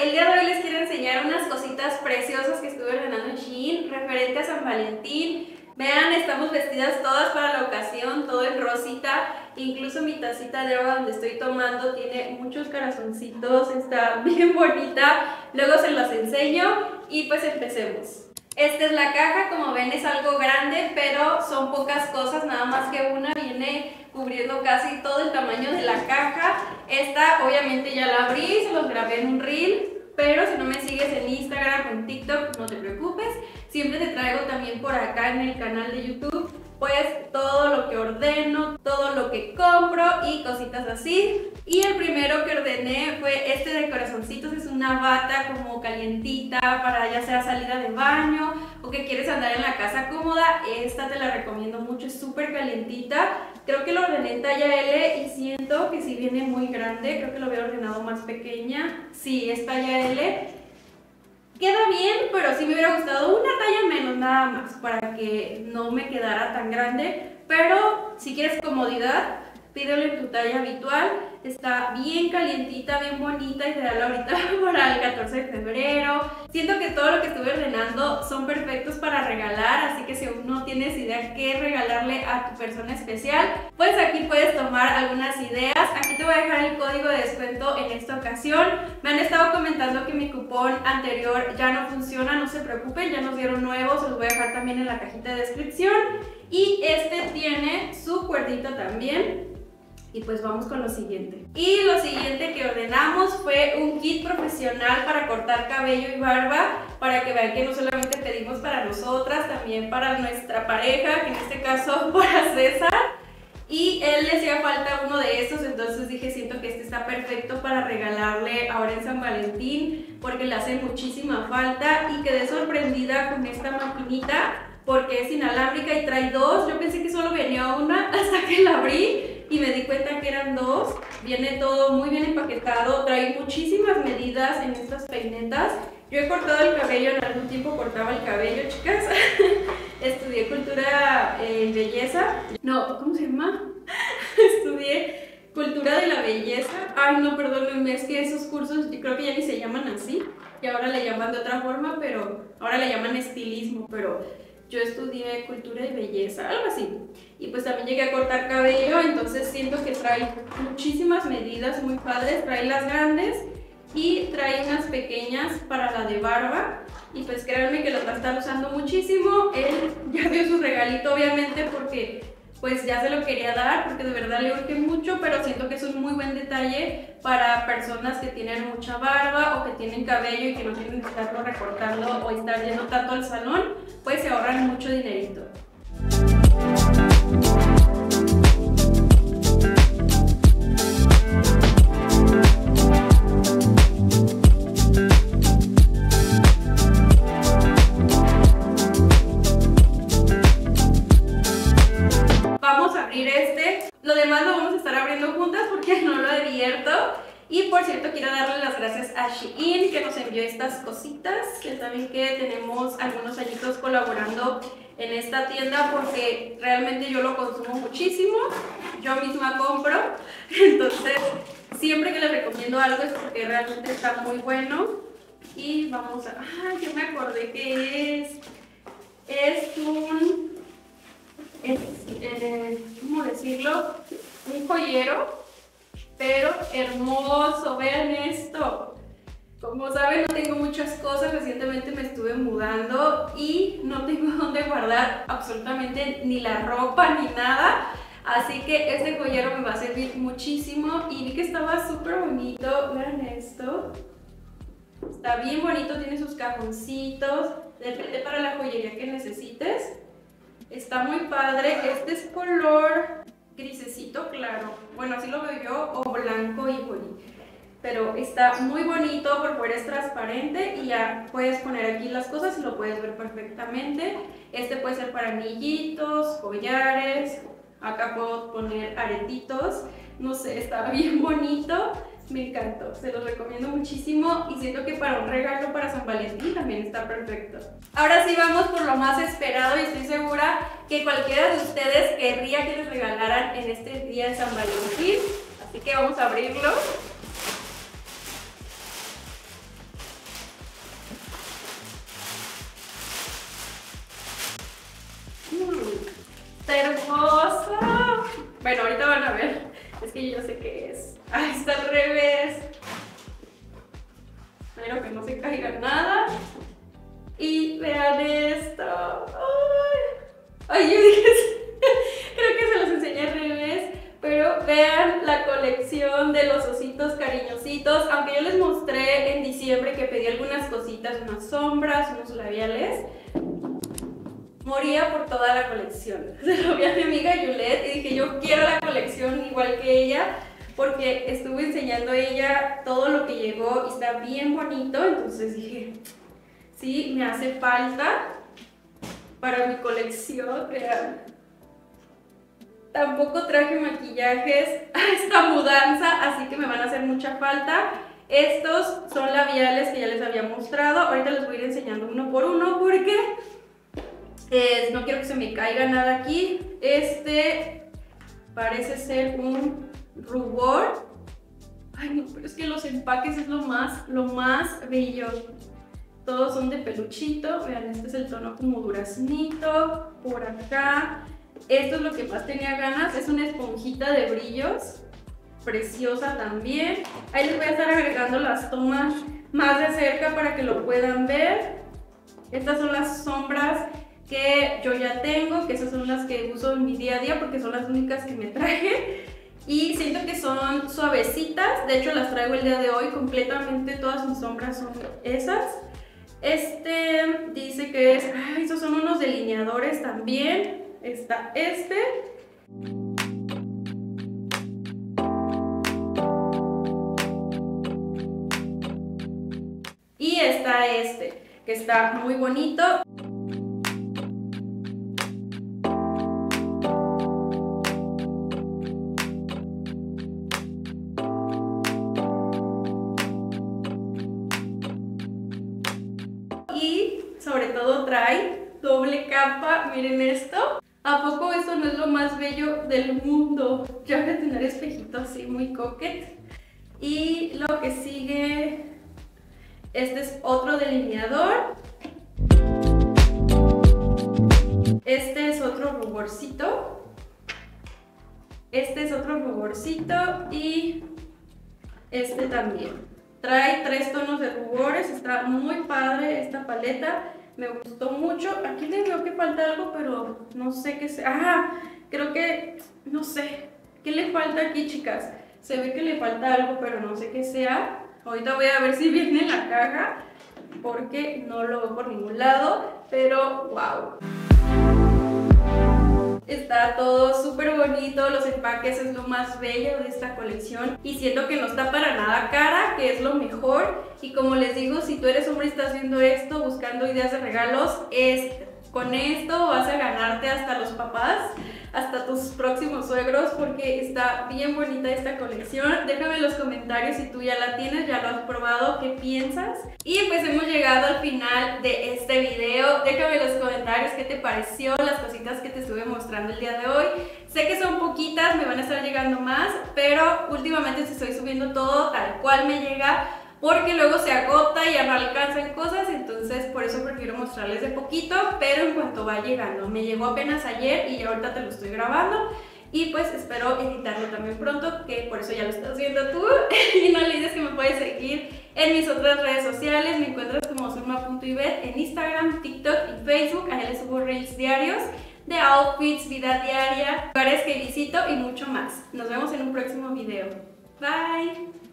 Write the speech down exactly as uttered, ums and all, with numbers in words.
el día de hoy les quiero enseñar unas cositas preciosas que estuve ordenando en Shein referente a San Valentín. Vean, estamos vestidas todas para la ocasión, todo en rosita, incluso mi tacita de agua donde estoy tomando tiene muchos corazoncitos, está bien bonita, luego se las enseño y pues empecemos. Esta es la caja, como ven es algo grande, pero son pocas cosas, nada más que una viene cubriendo casi todo el tamaño de la caja. Esta obviamente ya la abrí, se los grabé en un reel, pero si no me sigues en Instagram o en TikTok, no te preocupes, siempre te traigo también por acá en el canal de YouTube pues todo lo que ordeno, todo lo que compro y cositas así. Y el primero que ordené fue este de corazoncitos, es una bata como calientita para ya sea salida de baño o que quieres andar en la casa cómoda. Esta te la recomiendo mucho, es súper calientita. Creo que lo ordené en talla L y siento que si viene muy grande, creo que lo había ordenado más pequeña. Sí, es talla L. Queda bien, pero sí me hubiera gustado una talla menos nada más para que no me quedara tan grande. Pero si quieres comodidad, pídelo en tu talla habitual. Está bien calientita, bien bonita, ideal ahorita para el catorce de febrero. Siento que todo lo que estuve ordenando son perfectos para regalar, así que si aún no tienes idea qué regalarle a tu persona especial, pues aquí puedes tomar algunas ideas. Aquí te voy a dejar el código de descuento en esta ocasión. Me han estado comentando que mi cupón anterior ya no funciona, no se preocupen, ya nos dieron nuevos, se los voy a dejar también en la cajita de descripción. Y este tiene su cuerdita también. Y pues vamos con lo siguiente. Y lo siguiente que ordenamos fue un kit profesional para cortar cabello y barba, para que vean que no solamente pedimos para nosotras, también para nuestra pareja, que en este caso para César. Y él le hacía falta uno de estos, entonces dije, siento que este está perfecto para regalarle ahora en San Valentín, porque le hace muchísima falta. Y quedé sorprendida con esta maquinita, porque es inalámbrica y trae dos. Yo pensé que solo venía una hasta que la abrí y me di cuenta que eran dos. Viene todo muy bien empaquetado, trae muchísimas medidas en estas peinetas. Yo he cortado el cabello, en algún tiempo cortaba el cabello, chicas. Estudié cultura y eh, belleza. No, ¿cómo se llama? Estudié cultura de la belleza. Ay, no, perdónenme, es que esos cursos yo creo que ya ni se llaman así. Y ahora le llaman de otra forma, pero ahora le llaman estilismo, pero yo estudié cultura y belleza, algo así. Y pues también llegué a cortar cabello, entonces siento que trae muchísimas medidas muy padres. Trae las grandes y trae unas pequeñas para la de barba. Y pues créanme que los va a estar usando muchísimo. Él ya vio su regalito obviamente porque pues ya se lo quería dar, porque de verdad le urge mucho, pero siento que es un muy buen detalle para personas que tienen mucha barba o que tienen cabello y que no tienen que estarlo recortando o estar yendo tanto al salón, pues se ahorran mucho dinerito. Vamos a abrir este. Lo demás lo vamos a estar abriendo juntas porque no lo he abierto. Y por cierto, quiero darle las gracias a Shein que nos envió estas cositas. Ya saben que tenemos algunos añitos colaborando en esta tienda porque realmente yo lo consumo muchísimo. Yo misma compro. Entonces, siempre que les recomiendo algo es porque realmente está muy bueno. Y vamos a... ¡Ay, yo me acordé que es! Es un... Es, eh, ¿cómo decirlo? Un joyero, pero hermoso. Vean esto. Como saben, no tengo muchas cosas. Recientemente me estuve mudando y no tengo dónde guardar absolutamente ni la ropa ni nada. Así que este joyero me va a servir muchísimo. Y vi que estaba súper bonito. Vean esto. Está bien bonito, tiene sus cajoncitos. Depende para la joyería que necesites. Está muy padre. Este es color grisecito claro. Bueno, así lo veo yo, o blanco y boni. Pero está muy bonito, por fuera es transparente y ya puedes poner aquí las cosas y lo puedes ver perfectamente. Este puede ser para anillitos, collares. Acá puedo poner aretitos. No sé, está bien bonito. Me encantó, se los recomiendo muchísimo y siento que para un regalo para San Valentín también está perfecto. Ahora sí vamos por lo más esperado y estoy segura que cualquiera de ustedes querría que les regalaran en este día de San Valentín. Así que vamos a abrirlo. que yo sé qué es. Ahí está al revés. Espero que no se caiga nada. Y vean esto. Ay, Ay yo dije, creo que se los enseñé al revés. Pero vean la colección de los ositos cariñositos. Aunque yo les mostré en diciembre que pedí algunas cositas, unas sombras, unos labiales, moría por toda la colección. Se lo vi a mi amiga Yulet y dije, yo quiero la colección igual que ella, porque estuve enseñando a ella todo lo que llegó y está bien bonito. Entonces dije, sí, me hace falta para mi colección. Vean. Tampoco traje maquillajes a esta mudanza, así que me van a hacer mucha falta. Estos son labiales que ya les había mostrado. Ahorita les voy a ir enseñando uno por uno porque eh, no quiero que se me caiga nada aquí. Este parece ser un rubor. Ay, no, pero es que los empaques es lo más, lo más bello. Todos son de peluchito. Vean, este es el tono como duraznito. Por acá. Esto es lo que más tenía ganas, es una esponjita de brillos, preciosa también. Ahí les voy a estar agregando las tomas más de cerca para que lo puedan ver. Estas son las sombras que yo ya tengo, que esas son las que uso en mi día a día porque son las únicas que me traje. Y siento que son suavecitas, de hecho las traigo el día de hoy completamente, todas mis sombras son esas. Este dice que es, ay, estos son unos delineadores también. Está este. Y está este, que está muy bonito. Y sobre todo trae doble capa, miren esto. ¿A poco esto no es lo más bello del mundo? Ya voy a tener espejito así muy coquet. Y lo que sigue, este es otro delineador. Este es otro ruborcito. Este es otro ruborcito y este también. Trae tres tonos de rubores, está muy padre esta paleta. Me gustó mucho. Aquí le veo que falta algo, pero no sé qué sea. ¡Ah! Creo que... no sé. ¿Qué le falta aquí, chicas? Se ve que le falta algo, pero no sé qué sea. Ahorita voy a ver si viene en la caja, porque no lo veo por ningún lado. Pero, wow. Está todo súper bonito, los empaques es lo más bello de esta colección y siento que no está para nada cara, que es lo mejor. Y como les digo, si tú eres hombre y estás viendo esto, buscando ideas de regalos, es, con esto vas a ganarte hasta los papás, hasta tus próximos suegros, porque está bien bonita esta colección. Déjame en los comentarios si tú ya la tienes, ya lo has probado, qué piensas. Y pues hemos llegado al final de este video. Déjame en los comentarios qué te pareció, las cositas que te estuve mostrando el día de hoy. Sé que son poquitas, me van a estar llegando más, pero últimamente estoy subiendo todo tal cual me llega, porque luego se agota y ya no alcanzan cosas, entonces por eso prefiero mostrarles de poquito, pero en cuanto va llegando. Me llegó apenas ayer y ya ahorita te lo estoy grabando y pues espero editarlo también pronto, que por eso ya lo estás viendo tú. Y no olvides que me puedes seguir en mis otras redes sociales, me encuentras como zulma punto ivette en Instagram, TikTok y Facebook. Allá les subo reels diarios de outfits, vida diaria, lugares que visito y mucho más. Nos vemos en un próximo video. Bye.